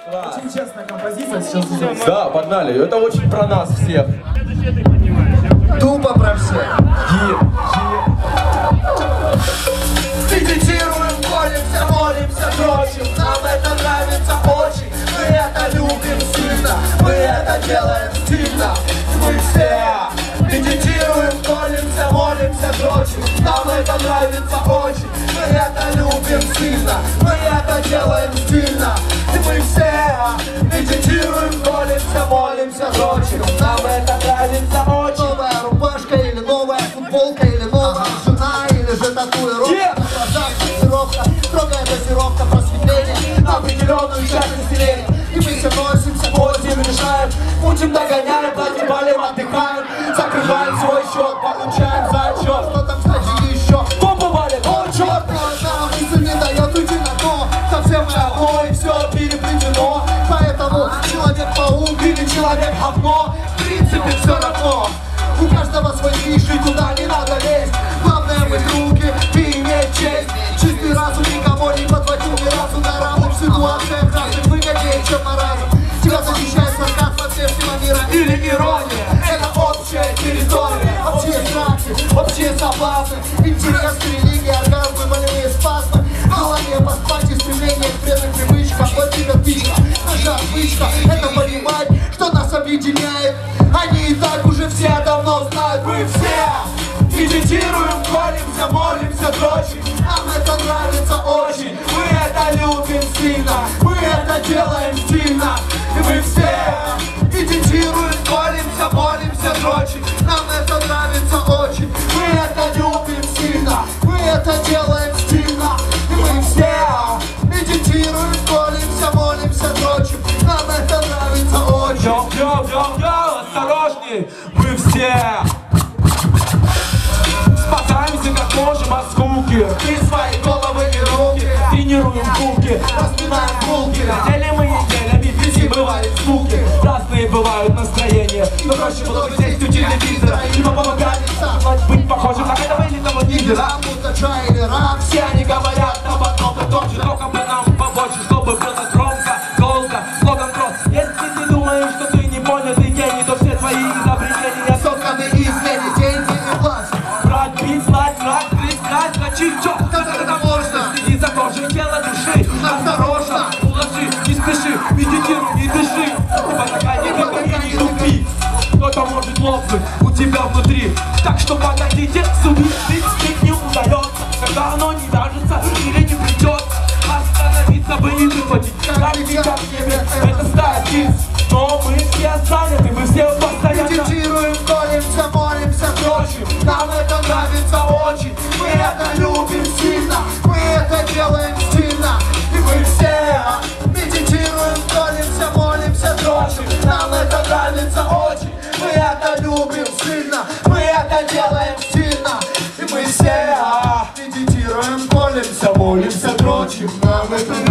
Очень честная композиция сейчас. Да, погнали. Это очень про нас всех. Тупо про всех. Медитируем, молимся, молимся, дрочим. Нам это нравится очень. Мы это любим сильно. Мы это делаем стильно. Мы все медитируем, молимся, молимся, дрочим. Нам это нравится очень. Мы это любим сильно. Мы это делаем стильно. И мы все медитируем, молимся, молимся, дрочим. Нам это нравится очень. Новая рубашка или новая футболка или новая жена или же татуировка. Строгая дозировка просветления на определенную часть населения. И мы все носимся, ходим, решаем, мутим, догоняем, платим, валим, отдыхаем, закрываем свой счет, получаем зачет. Что там, кстати, еще? Бомба валит, о, черт! Одна мысль не дает уйти на дно. Совсем мы одно и все переплетено. Поэтому человек-паук или человек-говно, в принципе, все равно. У каждого свой ниш, и туда не надо лезть. Главное мыть руки и иметь честь. Чистый разум никого не подводил ни разу на равных ситуациях. Разных выгоднее, чем на разум. Тебя защищает сарказм от внешнего мира или ирония. Это общая территория, общие страхи, общие соблазны. Интерес, религия, оргазмы, болевые спазмы. Желание поспать и стремление к вредным привычкам. Вот тебе птичка, наша отвычка. Это понимать, что нас объединяет. Они и так уже все давно знают. Мы все медитируем, молимся, молимся, дрочим. Нам это нравится очень. Мы это любим сильно. Мы это делаем стильно. И мы все медитируем, молимся, молимся, дрочим. Нам это нравится очень. Мы это любим сильно. Мы это делаем стильно. И мы все медитируем, молимся, молимся, дрочим. Нам это нравится очень. Йоу, осторожней, мы все спасаемся как можем от скуки. И свои головы и руки тренируем куки, распинаем булки. На деле мы неделями везде бывают скуки. Разные бывают настроения, но проще было бы сесть у телевизора либо помогать быть похожим на этого или того лидера. Мутача или рак. Все они говорят об одном и том же, только бы нам побольше, чтобы было громко, долго. Слоган прост: если ты думаешь, что ты не понятый гений, то все твои изобретения Сотканы из лени, деньги и власть. брать, бить, слать, крать, крыть, крать, дрочить, чё? Как это можно? Следи за кожей тела души, осторожно, уложи, не спеши, медитируй, не дыши. Пока не говори, не тупи. Кто-то может лопнуть у тебя внутри. Так что погодите, субъект не удается, когда оно не вяжется или не придет. Остановиться бы и выпадить, как ветер в небе, это стая птиц. Но мы все заняты, мы все постоянно Медитируем, молимся, молимся, дрочим. Нам это нравится очень. Мы это любим сильно. Мы это делаем стильно. И мы все медитируем, молимся, молимся, дрочим. Нам это нравится очень. Мы это любим сильно. Мы это делаем стильно. И мы все медитируем, молимся, молимся, дрочим. Нам это